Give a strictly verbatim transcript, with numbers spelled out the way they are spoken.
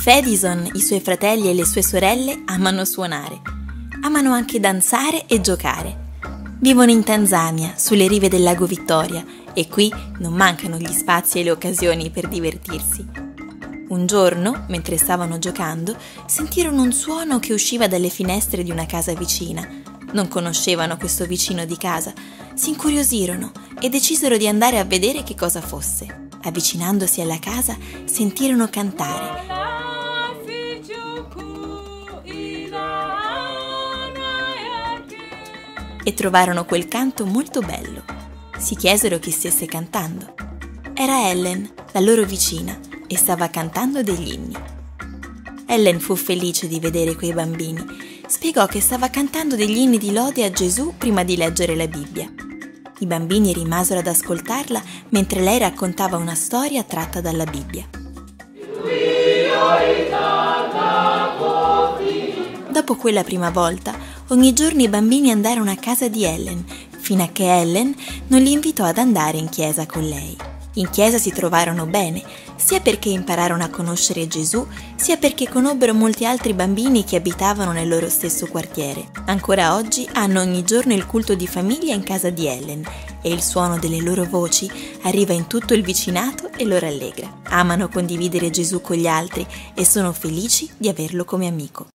Fedison, i suoi fratelli e le sue sorelle amano suonare. Amano anche danzare e giocare. Vivono in Tanzania, sulle rive del lago Vittoria, e qui non mancano gli spazi e le occasioni per divertirsi. Un giorno, mentre stavano giocando, sentirono un suono che usciva dalle finestre di una casa vicina. Non conoscevano questo vicino di casa, si incuriosirono e decisero di andare a vedere che cosa fosse. Avvicinandosi alla casa, sentirono cantare. E trovarono quel canto molto bello. Si chiesero chi stesse cantando. Era Ellen, la loro vicina, e stava cantando degli inni. Ellen fu felice di vedere quei bambini. Spiegò che stava cantando degli inni di lode a Gesù prima di leggere la Bibbia. I bambini rimasero ad ascoltarla mentre lei raccontava una storia tratta dalla Bibbia. Dopo quella prima volta, ogni giorno i bambini andarono a casa di Ellen, fino a che Ellen non li invitò ad andare in chiesa con lei. In chiesa si trovarono bene, sia perché impararono a conoscere Gesù, sia perché conobbero molti altri bambini che abitavano nel loro stesso quartiere. Ancora oggi hanno ogni giorno il culto di famiglia in casa di Ellen e il suono delle loro voci arriva in tutto il vicinato e lo rallegra. Amano condividere Gesù con gli altri e sono felici di averlo come amico.